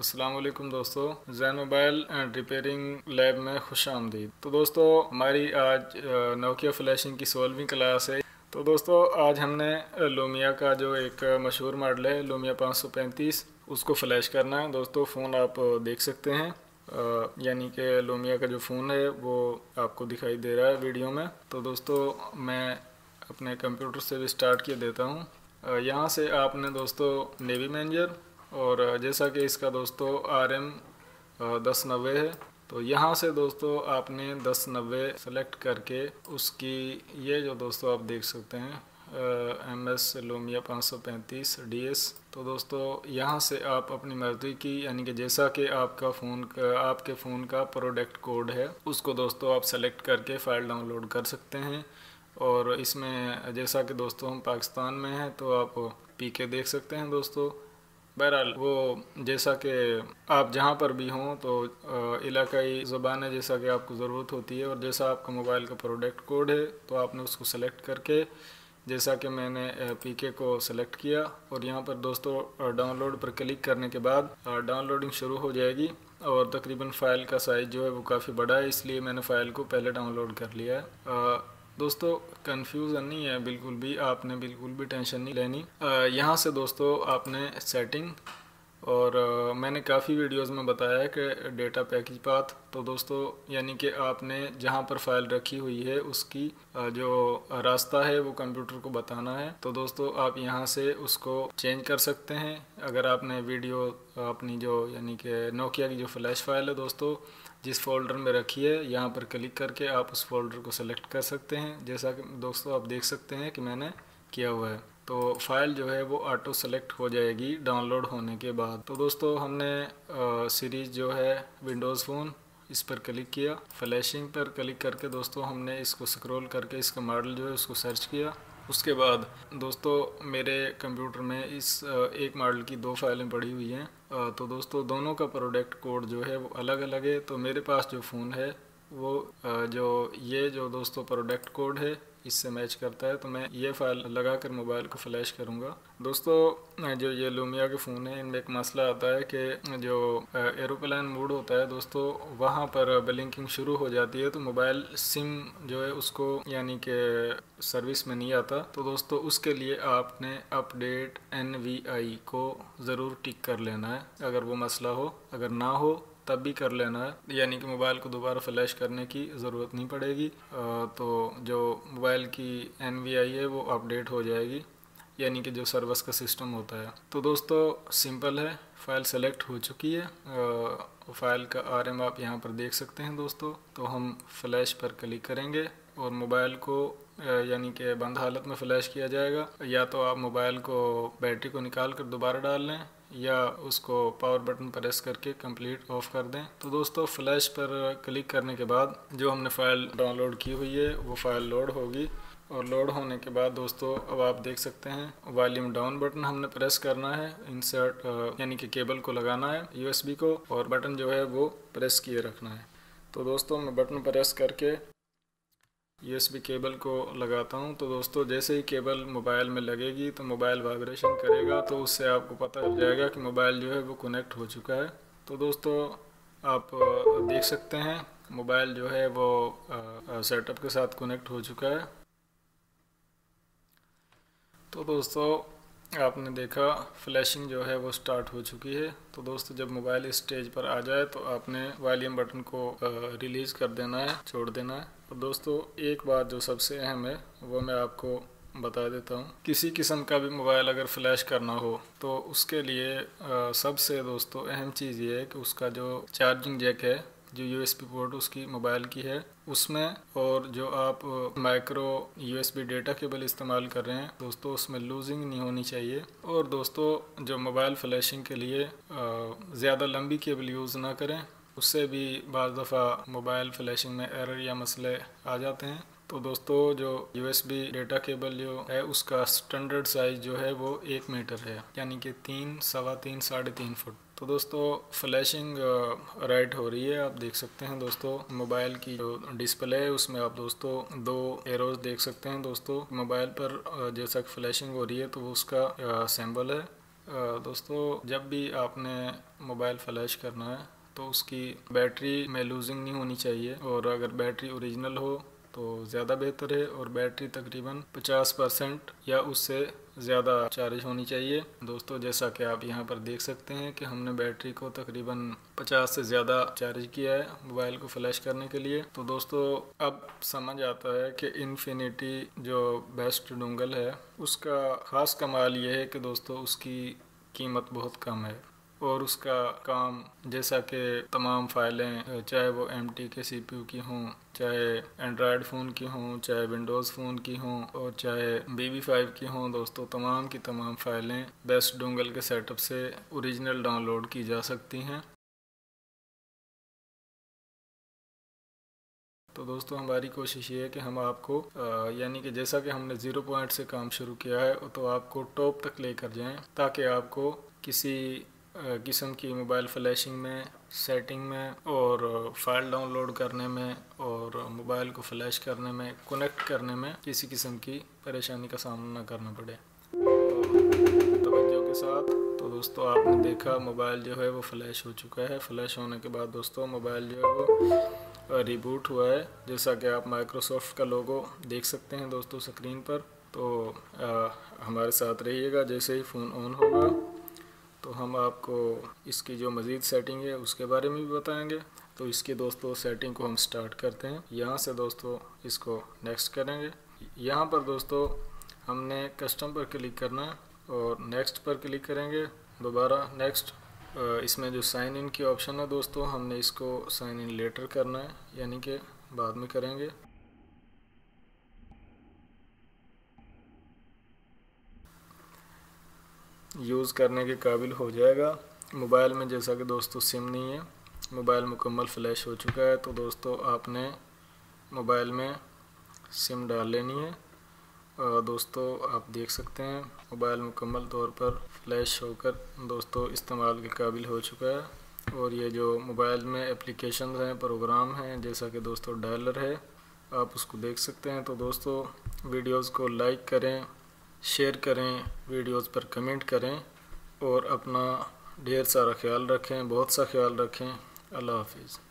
अस्सलाम वालेकुम दोस्तों, Jain mobile and repairing lab में खुश आमदीद। तो दोस्तों हमारी आज नोकिया फ्लैशिंग की 16वीं क्लास है। तो दोस्तों आज हमने लूमिया का जो एक मशहूर मॉडल है लूमिया 535 उसको फ्लैश करना है। दोस्तों फ़ोन आप देख सकते हैं, यानी कि लूमिया का जो फ़ोन है वो आपको दिखाई दे रहा है वीडियो में। तो दोस्तों मैं अपने कंप्यूटर से भी स्टार्ट किए देता हूँ। यहाँ से आपने दोस्तों नेवी मैनेजर और जैसा कि इसका दोस्तों RM 1090 है, तो यहाँ से दोस्तों आपने 1090 सेलेक्ट करके उसकी ये जो दोस्तों आप देख सकते हैं MS लूमिया 535 DS। तो दोस्तों यहाँ से आप अपनी मर्ज़ी की यानी कि जैसा कि आपके फ़ोन का प्रोडक्ट कोड है उसको दोस्तों आप सेलेक्ट करके फ़ाइल डाउनलोड कर सकते हैं। और इसमें जैसा कि दोस्तों हम पाकिस्तान में हैं तो आप PK देख सकते हैं दोस्तों। बहरहाल वो जैसा कि आप जहाँ पर भी हों तो इलाकाई ज़बान है जैसा कि आपको ज़रूरत होती है, और जैसा आपका मोबाइल का प्रोडक्ट कोड है तो आपने उसको सेलेक्ट करके जैसा कि मैंने PK को सेलेक्ट किया और यहाँ पर दोस्तों डाउनलोड पर क्लिक करने के बाद डाउनलोडिंग शुरू हो जाएगी। और तकरीबन फ़ाइल का साइज़ जो है वो काफ़ी बड़ा है, इसलिए मैंने फ़ाइल को पहले डाउनलोड कर लिया है। दोस्तों कंफ्यूजन नहीं है बिल्कुल भी, आपने बिल्कुल भी टेंशन नहीं लेनी। यहाँ से दोस्तों आपने सेटिंग और मैंने काफ़ी वीडियोस में बताया है कि डेटा पैकेज पाथ। तो दोस्तों यानी कि आपने जहाँ पर फाइल रखी हुई है उसकी जो रास्ता है वो कंप्यूटर को बताना है। तो दोस्तों आप यहाँ से उसको चेंज कर सकते हैं। अगर आपने वीडियो अपनी जो यानी कि नोकिया की जो फ्लैश फाइल है दोस्तों जिस फोल्डर में रखी है, यहाँ पर क्लिक करके आप उस फोल्डर को सेलेक्ट कर सकते हैं, जैसा कि दोस्तों आप देख सकते हैं कि मैंने किया हुआ है। तो फाइल जो है वो ऑटो सेलेक्ट हो जाएगी डाउनलोड होने के बाद। तो दोस्तों हमने सीरीज़ जो है विंडोज़ फ़ोन इस पर क्लिक किया, फ्लैशिंग पर क्लिक करके दोस्तों हमने इसको स्क्रॉल करके इसका मॉडल जो है उसको सर्च किया। उसके बाद दोस्तों मेरे कंप्यूटर में इस एक मॉडल की 2 फाइलें पड़ी हुई हैं। तो दोस्तों दोनों का प्रोडक्ट कोड जो है वो अलग अलग है। तो मेरे पास जो फ़ोन है वो जो दोस्तों प्रोडक्ट कोड है इससे मैच करता है, तो मैं ये फाइल लगाकर मोबाइल को फ्लैश करूँगा। दोस्तों जो ये लूमिया के फ़ोन है इनमें एक मसला आता है कि जो एरोप्लेन मोड होता है दोस्तों वहाँ पर ब्लिंकिंग शुरू हो जाती है, तो मोबाइल सिम जो है उसको यानी कि सर्विस में नहीं आता। तो दोस्तों उसके लिए आपने अपडेट NVI को ज़रूर टिक कर लेना है। अगर वो मसला हो, अगर ना हो तब भी कर लेना है, यानी कि मोबाइल को दोबारा फ्लैश करने की ज़रूरत नहीं पड़ेगी। तो जो मोबाइल की NVI है वो अपडेट हो जाएगी, यानी कि जो सर्विस का सिस्टम होता है। तो दोस्तों सिंपल है, फ़ाइल सेलेक्ट हो चुकी है। फ़ाइल का RM आप यहाँ पर देख सकते हैं दोस्तों। तो हम फ्लैश पर क्लिक करेंगे और मोबाइल को यानी कि बंद हालत में फ़्लैश किया जाएगा। या तो आप मोबाइल को बैटरी को निकाल कर दोबारा डाल लें या उसको पावर बटन प्रेस करके कंप्लीट ऑफ कर दें। तो दोस्तों फ्लैश पर क्लिक करने के बाद जो हमने फ़ाइल डाउनलोड की हुई है वो फ़ाइल लोड होगी, और लोड होने के बाद दोस्तों अब आप देख सकते हैं वॉल्यूम डाउन बटन हमने प्रेस करना है, इंसर्ट यानी कि केबल को लगाना है USB को, और बटन जो है वो प्रेस किए रखना है। तो दोस्तों मैं बटन प्रेस करके USB केबल को लगाता हूं। तो दोस्तों जैसे ही केबल मोबाइल में लगेगी तो मोबाइल वाइब्रेशन करेगा, तो उससे आपको पता चल जाएगा कि मोबाइल जो है वो कनेक्ट हो चुका है। तो दोस्तों आप देख सकते हैं मोबाइल जो है वो सेटअप के साथ कनेक्ट हो चुका है। तो दोस्तों आपने देखा फ्लैशिंग जो है वो स्टार्ट हो चुकी है। तो दोस्तों जब मोबाइल इस स्टेज पर आ जाए तो आपने वॉल्यूम बटन को रिलीज़ कर देना है, छोड़ देना है। और दोस्तों एक बात जो सबसे अहम है वो मैं आपको बता देता हूँ। किसी किस्म का भी मोबाइल अगर फ्लैश करना हो तो उसके लिए सबसे दोस्तों अहम चीज़ ये है कि उसका जो चार्जिंग जैक है, जो USB पोर्ट उसकी मोबाइल की है उसमें, और जो आप माइक्रो USB डेटा केबल इस्तेमाल कर रहे हैं दोस्तों उसमें लूजिंग नहीं होनी चाहिए। और दोस्तों जो मोबाइल फ्लैशिंग के लिए ज़्यादा लंबी केबल यूज़ ना करें, उससे भी बाज़ दफ़ा मोबाइल फ्लैशिंग में एरर या मसले आ जाते हैं। तो दोस्तों जो USB डेटा केबल जो है उसका स्टैंडर्ड साइज़ जो है वो 1 मीटर है, यानी कि 3, सवा 3, 3.5 फुट। तो दोस्तों फ्लैशिंग राइट हो रही है, आप देख सकते हैं दोस्तों मोबाइल की जो डिस्प्ले है उसमें आप दोस्तों 2 एरोज देख सकते हैं दोस्तों। मोबाइल पर जैसा कि फ्लैशिंग हो रही है तो वो उसका सिंबल है दोस्तों जब भी आपने मोबाइल फ्लैश करना है तो उसकी बैटरी में लूजिंग नहीं होनी चाहिए, और अगर बैटरी ओरिजिनल हो तो ज़्यादा बेहतर है, और बैटरी तकरीबन 50% या उससे ज़्यादा चार्ज होनी चाहिए। दोस्तों जैसा कि आप यहाँ पर देख सकते हैं कि हमने बैटरी को तकरीबन 50 से ज़्यादा चार्ज किया है मोबाइल को फ्लैश करने के लिए। तो दोस्तों अब समझ आता है कि इन्फिनिटी जो बेस्ट डोंगल है उसका ख़ास कमाल ये है कि दोस्तों उसकी कीमत बहुत कम है, और उसका काम जैसा कि तमाम फाइलें चाहे वो MT के CPU की हों, चाहे एंड्रॉयड फ़ोन की हों, चाहे विंडोज़ फ़ोन की हों, और चाहे BB5 की हों, दोस्तों तमाम की तमाम फाइलें बेस्ट डोंगल के सेटअप से ओरिजिनल डाउनलोड की जा सकती हैं। तो दोस्तों हमारी कोशिश ये है कि हम आपको यानी कि जैसा कि हमने 0 पॉइंट से काम शुरू किया है तो आपको टॉप तक लेकर जाएं, ताकि आपको किसी किस्म की मोबाइल फ्लैशिंग में, सेटिंग में, और फाइल डाउनलोड करने में, और मोबाइल को फ्लैश करने में, कनेक्ट करने में किसी किस्म की परेशानी का सामना ना करना पड़े। तवज्जो के साथ। तो दोस्तों आपने देखा मोबाइल जो है वो फ्लैश हो चुका है। फ्लैश होने के बाद दोस्तों मोबाइल जो है वो रिबूट हुआ है, जैसा कि आप माइक्रोसॉफ्ट का लोगो देख सकते हैं दोस्तों स्क्रीन पर। तो हमारे साथ रहिएगा। जैसे ही फ़ोन ऑन होगा तो हम आपको इसकी जो मज़ीद सेटिंग है उसके बारे में भी बताएंगे। तो इसके दोस्तों सेटिंग को हम स्टार्ट करते हैं। यहाँ से दोस्तों इसको नेक्स्ट करेंगे। यहाँ पर दोस्तों हमने कस्टम पर क्लिक करना है और नेक्स्ट पर क्लिक करेंगे, दोबारा नेक्स्ट। इसमें जो साइन इन की ऑप्शन है दोस्तों, हमने इसको साइन इन लेटर करना है, यानी कि बाद में करेंगे। यूज़ करने के काबिल हो जाएगा। मोबाइल में जैसा कि दोस्तों सिम नहीं है, मोबाइल मुकम्मल फ्लैश हो चुका है। तो दोस्तों आपने मोबाइल में सिम डाल लेनी है। दोस्तों आप देख सकते हैं मोबाइल मुकम्मल तौर पर फ्लैश होकर दोस्तों इस्तेमाल के काबिल हो चुका है। और ये जो मोबाइल में एप्लीकेशन हैं, प्रोग्राम हैं, जैसा कि दोस्तों डायलर है, आप उसको देख सकते हैं। तो दोस्तों वीडियोस को लाइक करें, शेयर करें, वीडियोस पर कमेंट करें, और अपना ढेर सारा ख्याल रखें, बहुत सा ख्याल रखें। अल्लाह हाफिज़।